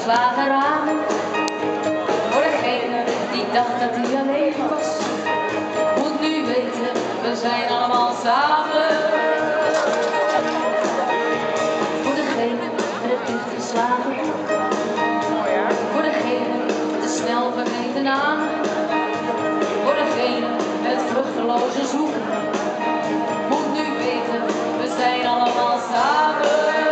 geslagen ramen. Voor degene die dacht dat hij alleen was, moet nu weten, we zijn allemaal samen. Voor degene met het dichtgeslagen, voor degene met de snel vergeten naam, voor degene met het vruchteloze zoeken, moet nu weten, we zijn allemaal samen.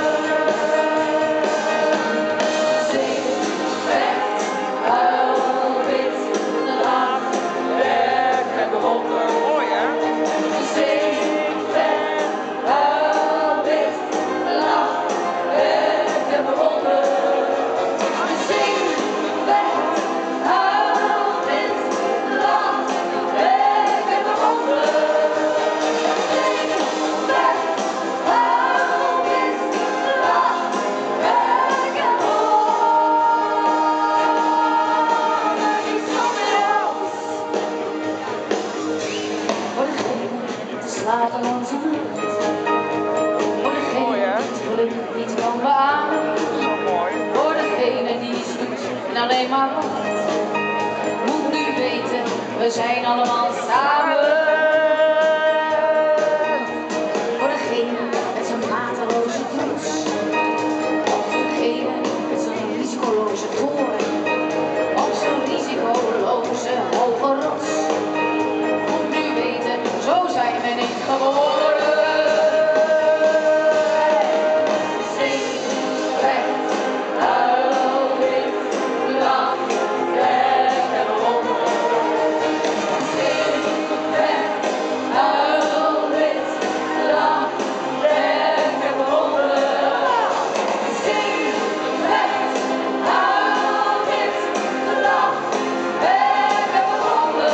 Slapeloze nacht, voor degene die het geluk niet kan beamen, voor degene die is doet en alleen maar wacht, moet nu weten, we zijn allemaal samen. Voor degene met zijn mateloze trots, of voor degene met zijn risicoloze toren, op zijn risicoloze hoge rots. Zo zijn we niet geboren. Zing, recht, huil, wit, lach, weg en wonder. Zing, recht, huil, wit, lach, weg en wonder. Zing, recht, huil, wit, lach, weg en wonder.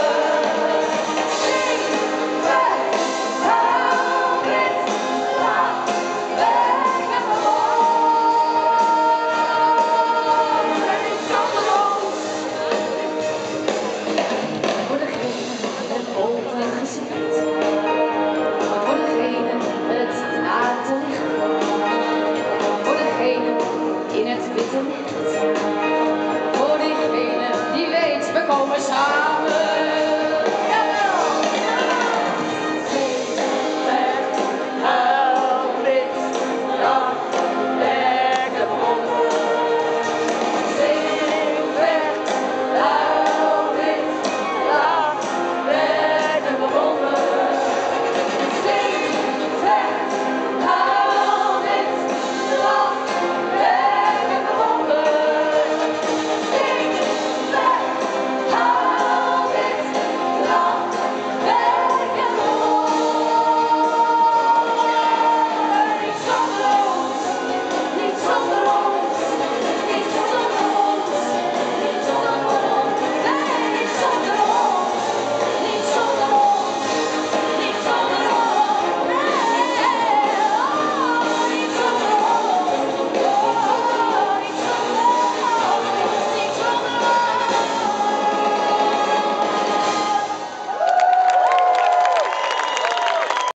In het witte licht, voor diegene die weet, we komen samen.